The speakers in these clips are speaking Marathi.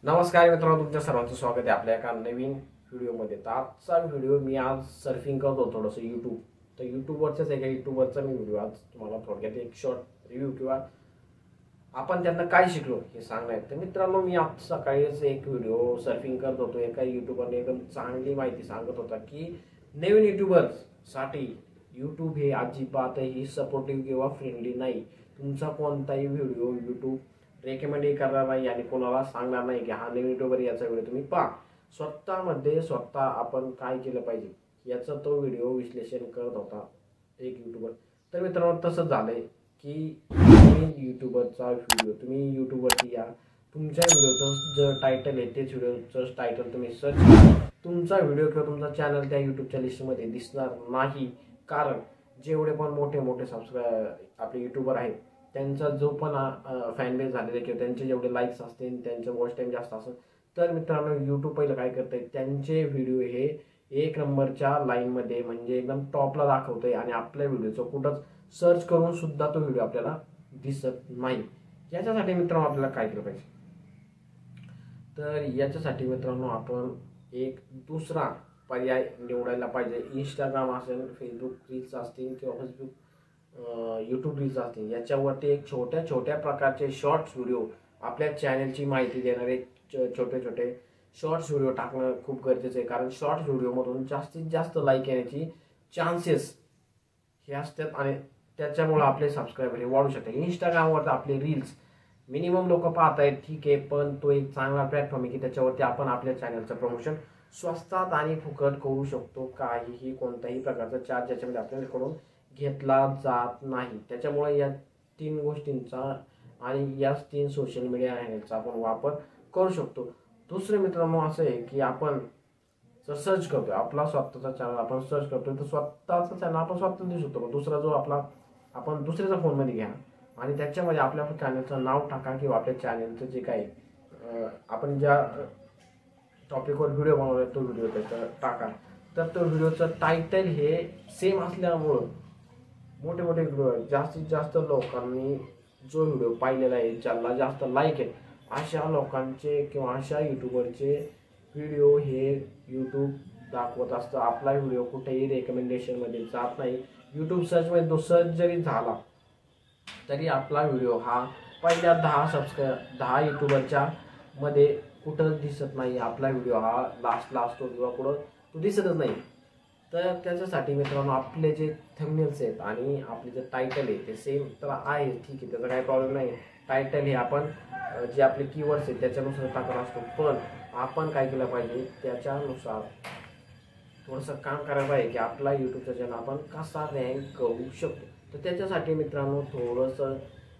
नमस्कार मित्रांनो, तुमच्या सर्वांचं स्वागत आहे आपल्या एका नवीन व्हिडिओमध्ये। तर आजचा व्हिडिओ मी आज सर्फिंग करतो थोडंसं यूट्यूब। तर यूट्यूबवरच्याच एका यूट्यूबरचा मी व्हिडिओ आज तुम्हाला थोडक्यात एक शॉर्ट रिव्ह्यू किंवा आपण त्यांना काय शिकलो हे सांगणार आहे। तर मित्रांनो, मी आज सकाळीच एक व्हिडिओ सर्फिंग करत होतो, एका यूट्यूबरने एकदम चांगली माहिती सांगत होता की नवीन यूट्यूबर्ससाठी यूट्यूब हे अजिबातही सपोर्टिव्ह किंवा फ्रेंडली नाही। तुमचा कोणताही व्हिडिओ यूट्यूब रेकमेंडही करणार नाही आणि कोणाला सांगणार नाही की हा नवीन यूट्यूबर याचा व्हिडिओ तुम्ही पहा। स्वतः आपण काय केलं पाहिजे याचं तो व्हिडिओ विश्लेषण करत होता एक यूट्यूबर। तर मित्रांनो, तसंच झालंय की नवीन यूट्यूबरचा व्हिडिओ तुम्ही यूट्यूबवरती या, तुमच्या व्हिडिओचं जर टायटल आहे तेच व्हिडिओचं टायटल तुम्ही सर्च करा, तुमचा व्हिडिओ किंवा तुमचा चॅनल त्या यूट्यूबच्या लिस्टमध्ये दिसणार नाही। कारण जेवढे पण मोठे मोठे आपले यूट्यूबर आहेत त्यांचा जो पण फॅन बेस झालेला किंवा त्यांचे जेवढे लाईक्स असतील, त्यांचे वॉच टाइम जास्त असेल, तर मित्रांनो यूट्यूब पहिलं काय करतंय, त्यांचे व्हिडिओ हे एक नंबरच्या लाईनमध्ये म्हणजे एकदम टॉपला दाखवतंय आणि आपल्या व्हिडिओचं कुठंच सर्च करून सुद्धा तो व्हिडिओ आपल्याला दिसत नाही। याच्यासाठी मित्रांनो आपल्याला काय केलं पाहिजे, तर याच्यासाठी मित्रांनो आपण एक दुसरा पर्याय निवडायला पाहिजे। इंस्टाग्राम असेल, फेसबुक रील्स असतील किंवा फेसबुक यूट्यूब रील्स असतील, याच्यावरती एक छोट्या छोट्या प्रकारचे शॉर्ट्स व्हिडिओ आपल्या चॅनलची माहिती देणारे छोटे छोटे शॉर्ट्स व्हिडिओ टाकणं खूप गरजेचं आहे। कारण शॉर्ट्स व्हिडिओमधून जास्तीत जास्त लाईक येण्याची चान्सेस हे असतात आणि त्याच्यामुळे आपले सबस्क्रायबर हे वाढू शकतात। इंस्टाग्रामवर आपले रील्स मिनिमम लोक पाहत आहेत, ठीक आहे, पण तो एक चांगला प्लॅटफॉर्म आहे की त्याच्यावरती आपण आपल्या चॅनलचं प्रमोशन स्वस्तात आणि फुकट करू शकतो। काहीही कोणत्याही प्रकारचा चार्ज याच्यामध्ये आपल्याकडून घेतला जात नाही। त्याच्यामुळे या तीन गोष्टींचा आणि या तीन सोशल मीडिया हँडलचा आपण वापर करू शकतो। दुसरे मित्रांनो असं आहे की आपण जर सर्च करतोय आपला स्वतःचा चॅनल, आपण सर्च करतोय तर स्वतःचा चॅनल आपण स्वतः देऊ शकतो। दुसरा जो आपला आपण दुसऱ्याचा फोनमध्ये घ्या आणि त्याच्यामध्ये आपल्या चॅनलचं नाव टाका किंवा आपल्या चॅनलचं जे काही आपण ज्या टॉपिकवर व्हिडिओ बनवलाय तो व्हिडिओ त्याचा टाका। तर तो व्हिडिओचं टायटल हे सेम असल्यामुळं मोठे मोठे जास्तीत जास्त लोकांनी जो व्हिडिओ पाहिलेला आहे, ज्याला जास्त लाईक आहे, अशा लोकांचे किंवा अशा यूट्यूबरचे व्हिडिओ हे यूट्यूब दाखवत असतं। आपला व्हिडिओ कुठेही रेकमेंडेशनमध्ये जात नाही। यूट्यूब सर्चमध्ये तो सर्च जरी झाला तरी आपला व्हिडिओ हा पहिल्या 10 यूट्यूबरच्या मध्ये कुठं दिसत नाही। आपला व्हिडिओ हा लास्टला असतो किंवा कुठं तो दिसतच नाही। तर त्याच्यासाठी मित्रांनो आपले जे थंबनेल्स आहेत आणि आपले जे टायटल आहे ते सेम तर आहे, ठीक आहे, त्याचा काही प्रॉब्लेम नाही। टायटल हे आपण जे आपले कीवर्ड्स आहेत त्याच्यानुसार टाकत असतो, पण आपण काय केलं पाहिजे त्याच्यानुसार थोडंसं काम करायला पाहिजे की आपला यूट्यूबचा चॅनल आपण कसा रँक करू शकतो। तर त्याच्यासाठी मित्रांनो थोडंसं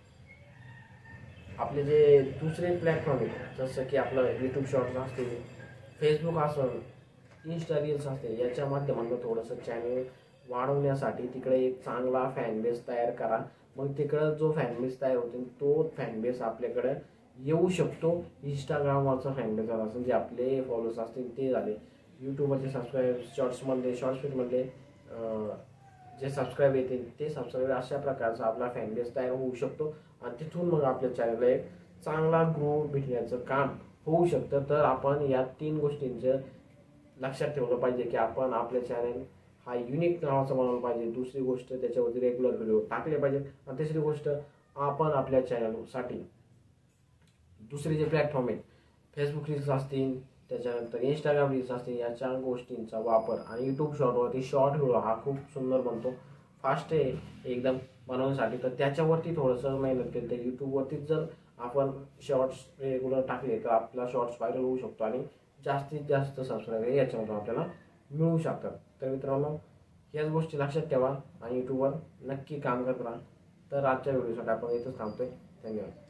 आपले जे दुसरे प्लॅटफॉर्म आहेत जसं की आपलं यूट्यूब शॉर्ट्स असतील, फेसबुक असेल, इंस्टा रील्स असते, याच्या माध्यमातून थोडंसं चॅनल वाढवण्यासाठी तिकडे एक चांगला फॅनबेस तयार करा। मग तिकडं जो फॅनबेस तयार होतो तो फॅनबेस आपल्याकडे येऊ शकतो। इंस्टाग्रामवरचा फॅनबेस असेल, जे आपले फॉलोअर्स असतील ते झाले, यूट्यूबवरचे सबस्क्राईब शॉर्ट फीडमधले जे सबस्क्राईब येतील ते सबस्क्राईब, अशा प्रकारचा आपला फॅनबेस तयार होऊ शकतो आणि तिथून मग आपल्या चॅनलला एक चांगला ग्रो भेटण्याचं काम होऊ शकतं। तर आपण या तीन गोष्टींचं लक्षात ठेवलं पाहिजे की आपण आपल्या चॅनल हा युनिक नावाचा बनवला पाहिजे। दुसरी गोष्ट त्याच्यावरती रेग्युलर व्हिडिओ टाकले पाहिजेत आणि तिसरी गोष्ट आपण आपल्या चॅनलसाठी दुसरे जे प्लॅटफॉर्म आहेत, फेसबुक रील्स असतील, त्याच्यानंतर इंस्टाग्राम रील्स असतील, याच्या गोष्टींचा वापर आणि यूट्यूब शॉर्टवरती शॉर्ट व्हिडिओ हा खूप सुंदर बनतो, फास्ट आहे एकदम बनवण्यासाठी। तर त्याच्यावरती थोडंसं मेहनत केली तर यूट्यूबवरतीच जर आपण शॉर्ट्स रेग्युलर टाकले तर आपला शॉर्ट्स व्हायरल होऊ शकतो आणि जास्तीत जास्त सबस्क्रायबर याच्यामधून आपल्याला मिळू शकतात। तर मित्रांनो याच गोष्टी लक्षात ठेवा आणि यूट्यूबवर नक्की काम करत राहा। तर आजच्या व्हिडिओसाठी आपण इथंच थांबतोय। धन्यवाद।